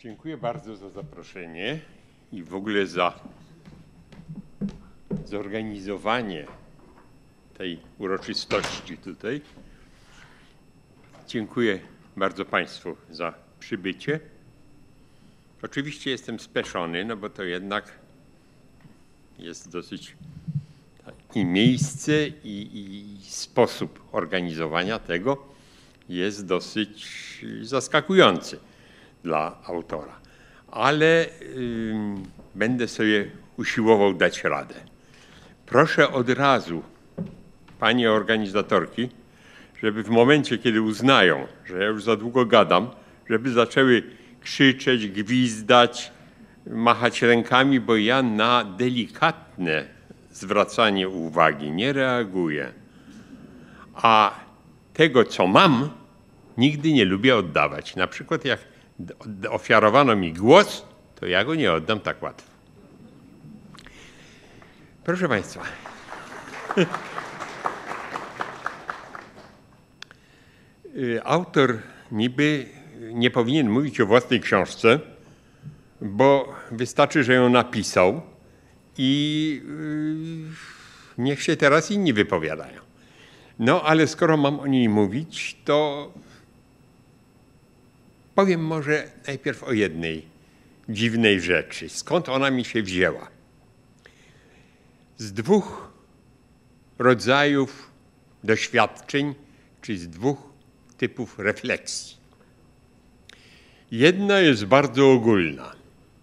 Dziękuję bardzo za zaproszenie i w ogóle za zorganizowanie tej uroczystości tutaj. Dziękuję bardzo Państwu za przybycie. Oczywiście jestem spieszony, no bo to jednak jest dosyć i miejsce i sposób organizowania tego jest dosyć zaskakujący dla autora. Ale będę sobie usiłował dać radę. Proszę od razu, panie organizatorki, żeby w momencie, kiedy uznają, że ja już za długo gadam, żeby zaczęły krzyczeć, gwizdać, machać rękami, bo ja na delikatne zwracanie uwagi nie reaguję. A tego, co mam, nigdy nie lubię oddawać. Na przykład jak ofiarowano mi głos, to ja go nie oddam tak łatwo. Proszę Państwa. Autor niby nie powinien mówić o własnej książce, bo wystarczy, że ją napisał i niech się teraz inni wypowiadają. No ale skoro mam o niej mówić, to powiem może najpierw o jednej dziwnej rzeczy. Skąd ona mi się wzięła? Z dwóch rodzajów doświadczeń, czy z dwóch typów refleksji. Jedna jest bardzo ogólna.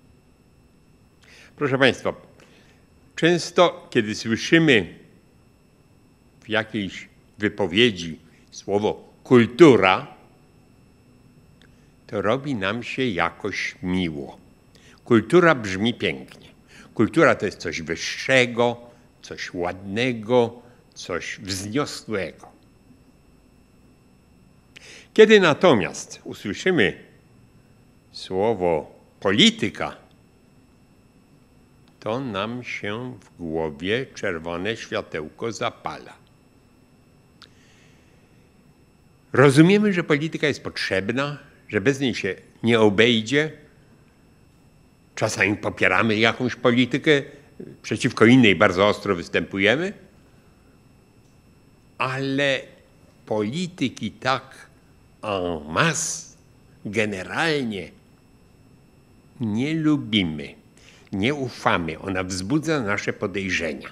Proszę Państwa, często kiedy słyszymy w jakiejś wypowiedzi słowo kultura, to robi nam się jakoś miło. Kultura brzmi pięknie. Kultura to jest coś wyższego, coś ładnego, coś wzniosłego. Kiedy natomiast usłyszymy słowo polityka, to nam się w głowie czerwone światełko zapala. Rozumiemy, że polityka jest potrzebna, że bez niej się nie obejdzie. Czasami popieramy jakąś politykę, przeciwko innej bardzo ostro występujemy, ale polityki tak en masse, generalnie nie lubimy, nie ufamy. Ona wzbudza nasze podejrzenia,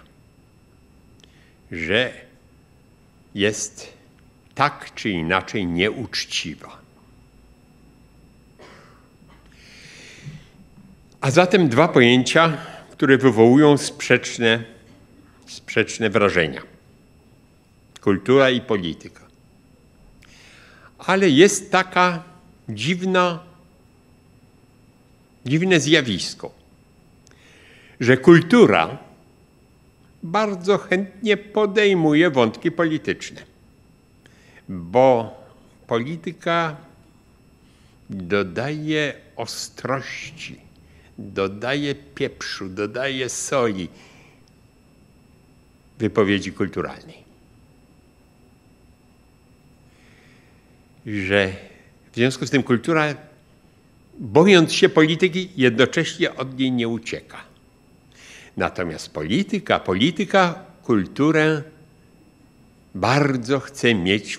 że jest tak czy inaczej nieuczciwa. A zatem dwa pojęcia, które wywołują sprzeczne wrażenia. Kultura i polityka. Ale jest taka dziwne zjawisko, że kultura bardzo chętnie podejmuje wątki polityczne, bo polityka dodaje ostrości, dodaje pieprzu, dodaje soli wypowiedzi kulturalnej. Że w związku z tym kultura, bojąc się polityki, jednocześnie od niej nie ucieka. Natomiast polityka kulturę bardzo chce mieć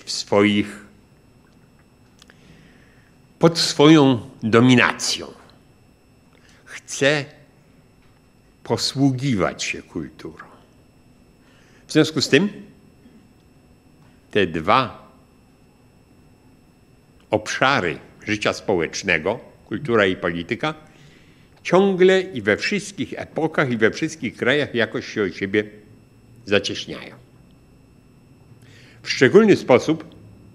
pod swoją dominacją. Chce posługiwać się kulturą. W związku z tym te dwa obszary życia społecznego, kultura i polityka, ciągle i we wszystkich epokach i we wszystkich krajach jakoś się od siebie zacieśniają. W szczególny sposób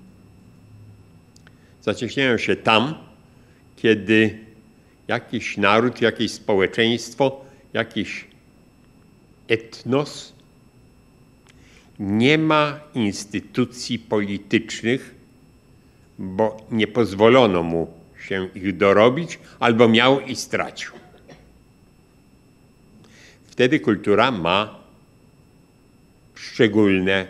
zacieśniają się tam, kiedy jakiś naród, jakieś społeczeństwo, jakiś etnos nie ma instytucji politycznych, bo nie pozwolono mu się ich dorobić, albo miał i stracił. Wtedy kultura ma szczególne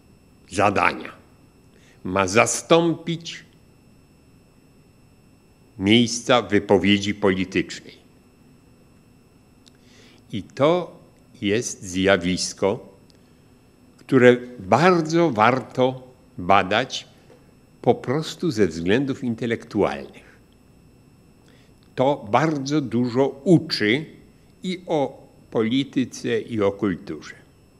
zadania. Ma zastąpić miejsca wypowiedzi politycznej. I to jest zjawisko, które bardzo warto badać po prostu ze względów intelektualnych. To bardzo dużo uczy i o polityce, i o kulturze.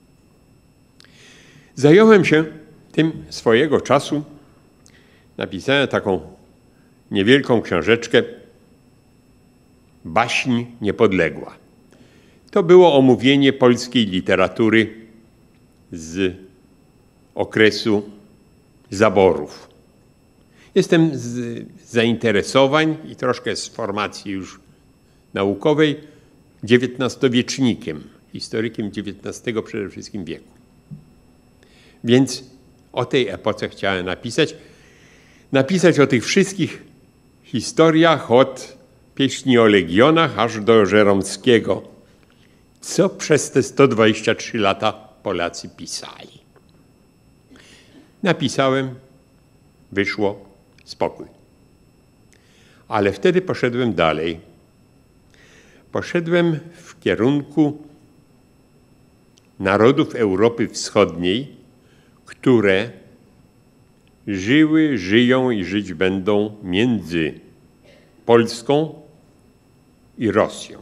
Zająłem się tym swojego czasu. Napisałem taką niewielką książeczkę Baśń niepodległa. To było omówienie polskiej literatury z okresu zaborów. Jestem z zainteresowań i troszkę z formacji już naukowej XIX-wiecznikiem, historykiem XIX przede wszystkim wieku. Więc o tej epoce chciałem napisać. Napisać o tych wszystkich historiach od pieśni o legionach aż do Żeromskiego, co przez te 123 lata Polacy pisali. Napisałem, wyszło, spokój. Ale wtedy poszedłem dalej. Poszedłem w kierunku narodów Europy Wschodniej, które żyły, żyją i żyć będą między Polską i Rosją.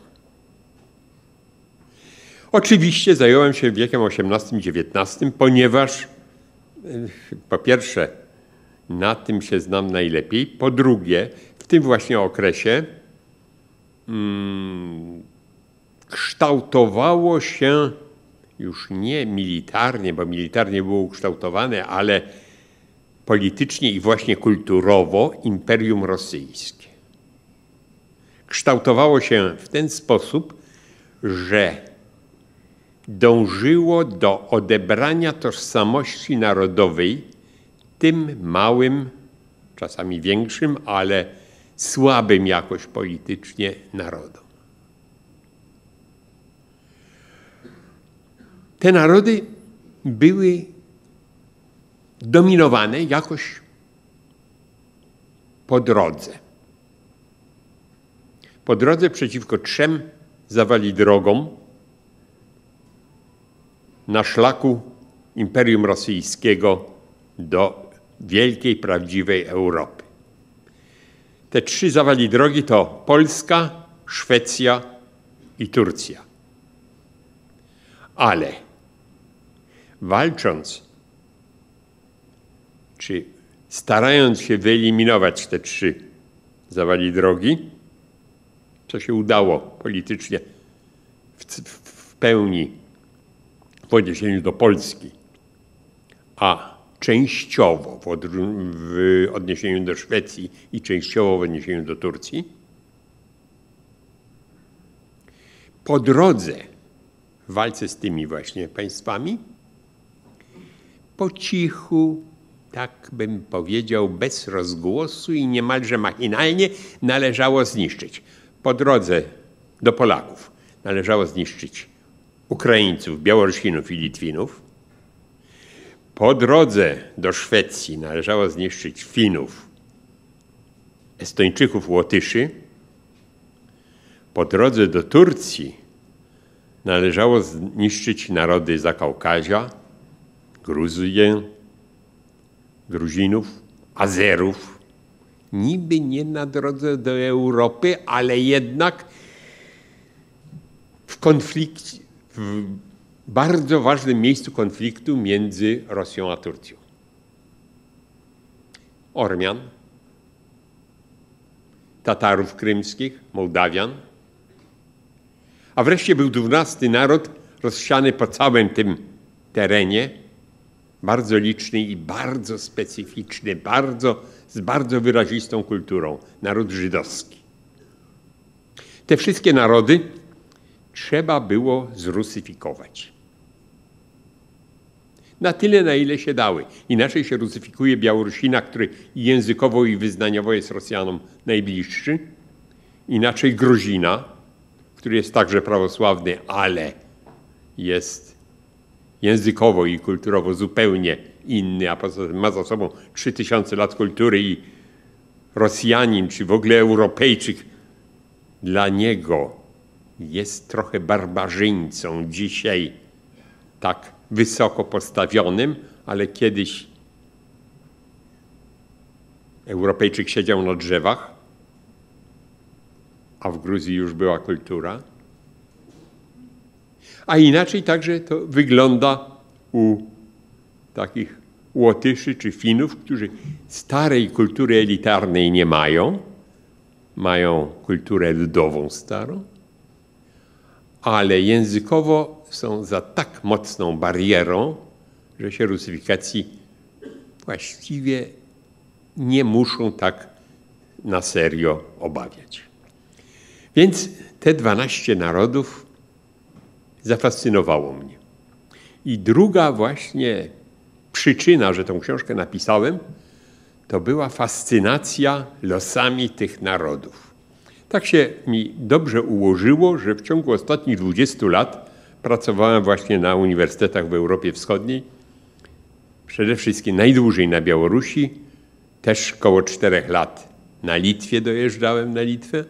Oczywiście zająłem się wiekiem XVIII i XIX, ponieważ po pierwsze na tym się znam najlepiej, po drugie w tym właśnie okresie kształtowało się już nie militarnie, bo militarnie było ukształtowane, ale politycznie i właśnie kulturowo Imperium Rosyjskie. Kształtowało się w ten sposób, że dążyło do odebrania tożsamości narodowej tym małym, czasami większym, ale słabym jakoś politycznie narodom. Te narody były dominowane jakoś po drodze. Po drodze przeciwko trzem zawali drogom na szlaku Imperium Rosyjskiego do wielkiej, prawdziwej Europy. Te trzy zawali drogi to Polska, Szwecja i Turcja. Ale walcząc, czy starając się wyeliminować te trzy zawali drogi, co się udało politycznie w pełni w odniesieniu do Polski, a częściowo w odniesieniu do Szwecji i częściowo w odniesieniu do Turcji, po drodze w walce z tymi właśnie państwami po cichu, tak bym powiedział, bez rozgłosu i niemalże machinalnie należało zniszczyć. Po drodze do Polaków należało zniszczyć Ukraińców, Białorusinów i Litwinów. Po drodze do Szwecji należało zniszczyć Finów, Estończyków, Łotyszy. Po drodze do Turcji należało zniszczyć narody Zakaukazia, Gruzję, Gruzinów, Azerów. Niby nie na drodze do Europy, ale jednak w konflikcie, w bardzo ważnym miejscu konfliktu między Rosją a Turcją. Ormian, Tatarów krymskich, Mołdawian, a wreszcie był 12 naród rozsiany po całym tym terenie, bardzo liczny i bardzo specyficzny, z bardzo wyrazistą kulturą, naród żydowski. Te wszystkie narody trzeba było zrusyfikować. Na tyle, na ile się dały. Inaczej się rusyfikuje Białorusina, który językowo i wyznaniowo jest Rosjanom najbliższy. Inaczej Gruzina, który jest także prawosławny, ale jest językowo i kulturowo zupełnie inny, a poza tym ma za sobą 3000 lat kultury i Rosjanin, czy w ogóle Europejczyk, dla niego jest trochę barbarzyńcą dzisiaj, tak wysoko postawionym, ale kiedyś Europejczyk siedział na drzewach, a w Gruzji już była kultura. A inaczej także to wygląda u takich Łotyszy czy Finów, którzy starej kultury elitarnej nie mają. Mają kulturę ludową starą, ale językowo są za tak mocną barierą, że się rusyfikacji właściwie nie muszą tak na serio obawiać. Więc te 12 narodów zafascynowało mnie. I druga właśnie przyczyna, że tą książkę napisałem, to była fascynacja losami tych narodów. Tak się mi dobrze ułożyło, że w ciągu ostatnich 20 lat pracowałem właśnie na uniwersytetach w Europie Wschodniej. Przede wszystkim najdłużej na Białorusi, też około 4 lat na Litwie dojeżdżałem na Litwę.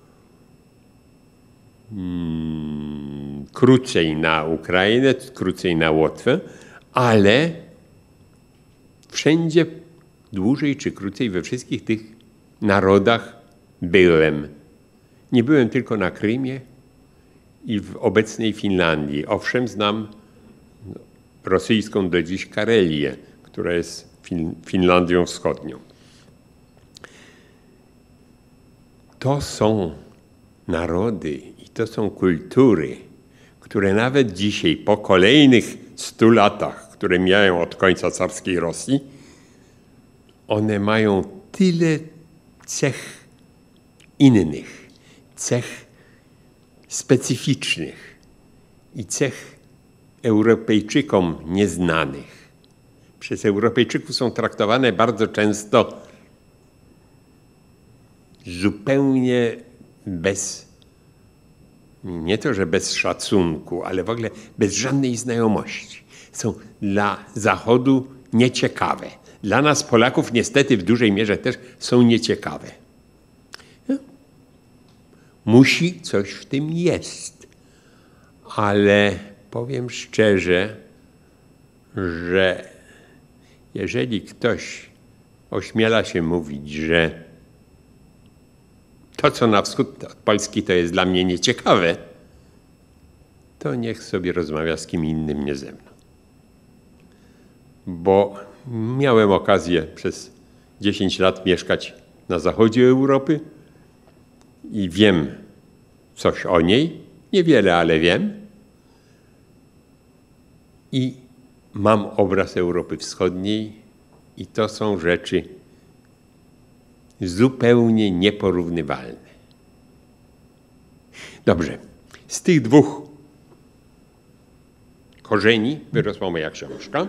Krócej na Ukrainę, krócej na Łotwę, ale wszędzie dłużej czy krócej we wszystkich tych narodach byłem. Nie byłem tylko na Krymie i w obecnej Finlandii. Owszem, znam rosyjską do dziś Karelię, która jest Finlandią Wschodnią. To są narody i to są kultury, które nawet dzisiaj, po kolejnych 100 latach, które mijają od końca carskiej Rosji, one mają tyle cech innych, cech specyficznych i cech Europejczykom nieznanych. Przez Europejczyków są traktowane bardzo często zupełnie bez, nie to, że bez szacunku, ale w ogóle bez żadnej znajomości. Są dla Zachodu nieciekawe. Dla nas, Polaków, niestety w dużej mierze też są nieciekawe. Musi coś w tym jest, ale powiem szczerze, że jeżeli ktoś ośmiela się mówić, że to, co na wschód od Polski, to jest dla mnie nieciekawe, to niech sobie rozmawia z kim innym, nie ze mną. Bo miałem okazję przez 10 lat mieszkać na zachodzie Europy i wiem coś o niej, niewiele, ale wiem. I mam obraz Europy Wschodniej i to są rzeczy zupełnie nieporównywalne. Dobrze, z tych dwóch korzeni wyrosła moja książka.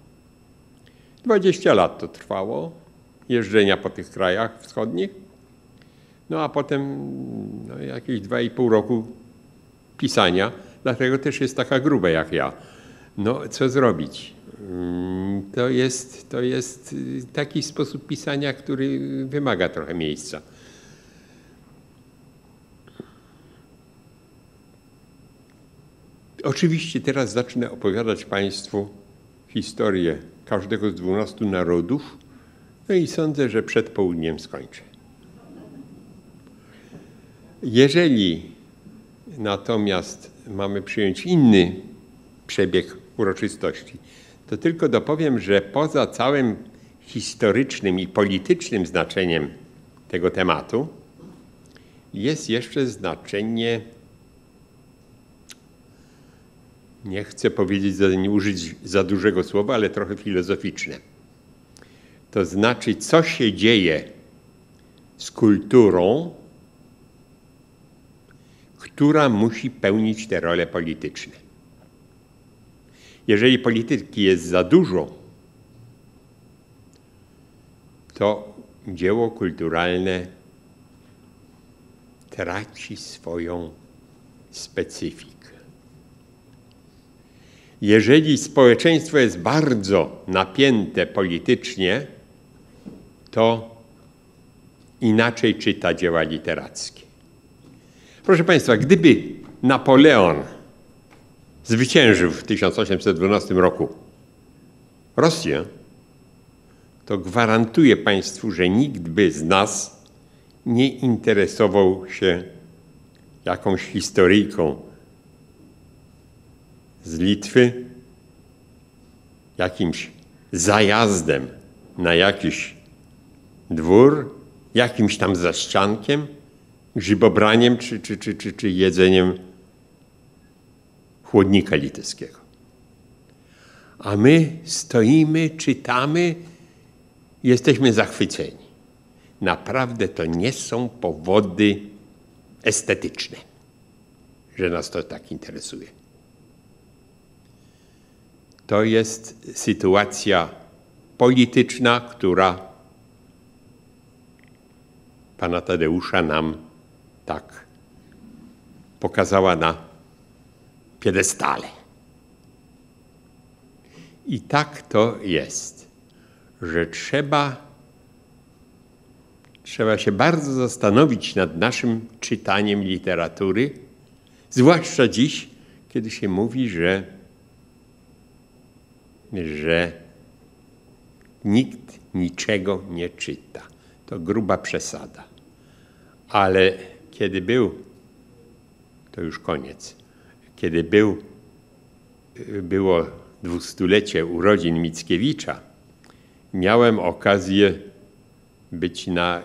20 lat to trwało, jeżdżenia po tych krajach wschodnich. No a potem jakieś 2,5 roku pisania, dlatego też jest taka gruba jak ja. No co zrobić? To jest taki sposób pisania, który wymaga trochę miejsca. Oczywiście teraz zacznę opowiadać Państwu historię każdego z 12 narodów, no i sądzę, że przed południem skończę. Jeżeli natomiast mamy przyjąć inny przebieg uroczystości, to tylko dopowiem, że poza całym historycznym i politycznym znaczeniem tego tematu jest jeszcze znaczenie, nie chcę powiedzieć, nie użyć za dużego słowa, ale trochę filozoficzne. To znaczy, co się dzieje z kulturą, która musi pełnić te role polityczne. Jeżeli polityki jest za dużo, to dzieło kulturalne traci swoją specyfikę. Jeżeli społeczeństwo jest bardzo napięte politycznie, to inaczej czyta dzieła literackie. Proszę Państwa, gdyby Napoleon zwyciężył w 1812 roku Rosję, to gwarantuję Państwu, że nikt by z nas nie interesował się jakąś historyjką z Litwy, jakimś zajazdem na jakiś dwór, jakimś tam zaściankiem, grzybobraniem czy jedzeniem chłodnika litewskiego. A my stoimy, czytamy, jesteśmy zachwyceni. Naprawdę to nie są powody estetyczne, że nas to tak interesuje. To jest sytuacja polityczna, która pana Tadeusza nam tak pokazała na piedestale. I tak to jest, że trzeba się bardzo zastanowić nad naszym czytaniem literatury, zwłaszcza dziś, kiedy się mówi, że nikt niczego nie czyta. To gruba przesada. Ale kiedy to już koniec, kiedy było 200-lecie urodzin Mickiewicza, miałem okazję być na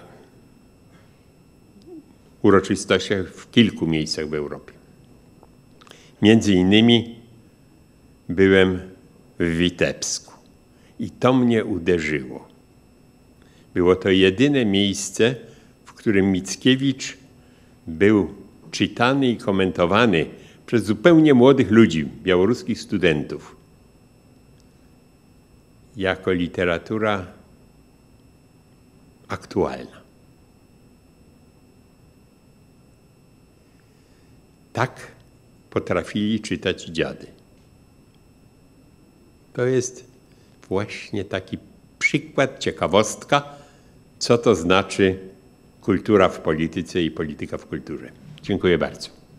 uroczystościach w kilku miejscach w Europie. Między innymi byłem w Witebsku i to mnie uderzyło. Było to jedyne miejsce, w którym Mickiewicz był czytany i komentowany przez zupełnie młodych ludzi, białoruskich studentów, jako literatura aktualna. Tak potrafili czytać dziady. To jest właśnie taki przykład, ciekawostka, co to znaczy kultura w polityce i polityka w kulturze. Dziękuję bardzo.